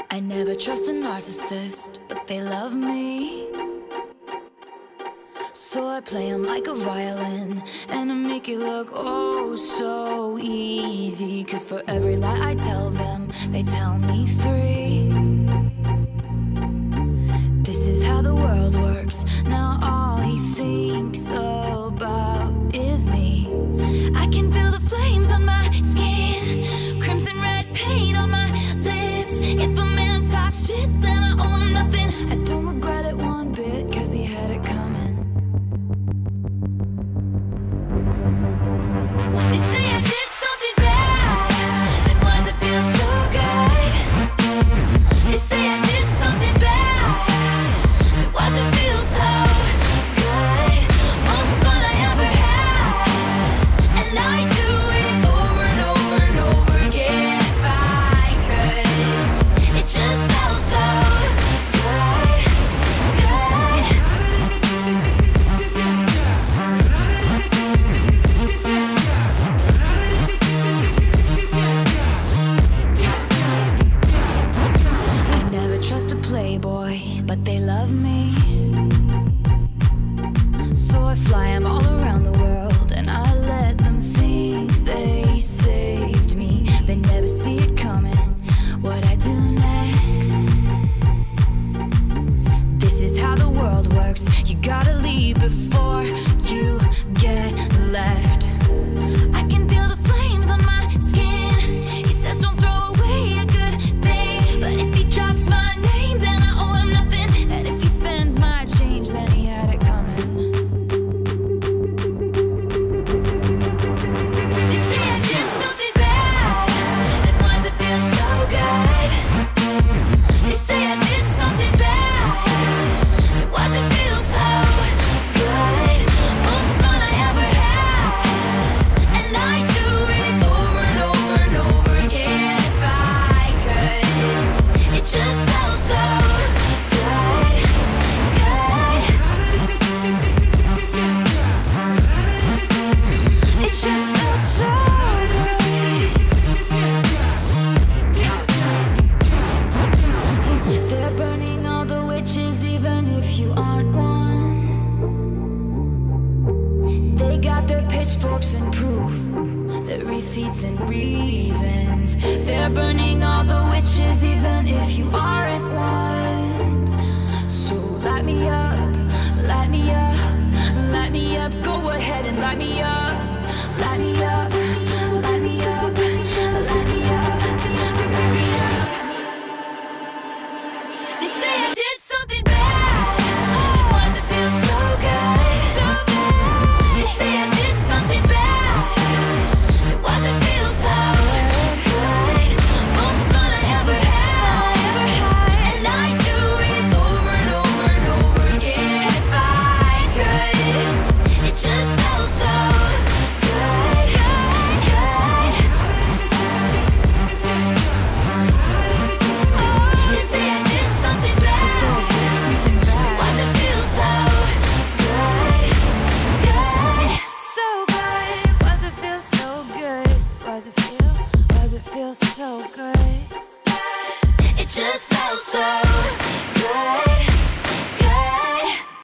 I never trust a narcissist, but they love me. So I play them like a violin, and I make it look oh so easy. Cause for every lie I tell them, they tell me 3. This is how the world works. Now all he thinks about is me. I can feel the flames on my skin, crimson red paint on my lips. If a man talks shit, then I owe him nothing. I don't regret it one bit, cause he had it coming. They say I did something bad, then why does it feel so good? They say I did something bad, then why does it feel so good? Most fun I ever had, and I do it over and over and over again if I could. It just felt so good, good. I never trust a playboy, but they love me. So I fly them all around the world, and I let them think they saved me. They never see it coming, what I do next. This is how the world works. You gotta leave before you get left. I can feel the flames on my skin. He says don't throw away a good thing, but if he drops my name, then I owe him nothing. And if he spends my change, then he had it coming. They say I did something bad, then why does it feel so good? They say I did something bad, then why does it feel so good? Most fun I ever had, and I do it over and over and over again if I could. It just felt so good, good. It just felt so good. They're burning all the witches, even if you aren't one. They got their pitchforks and proof, their receipts and reasons. They're burning all the witches, even if you aren't one. So light me up, light me up, light me up. Go ahead and light me up, light me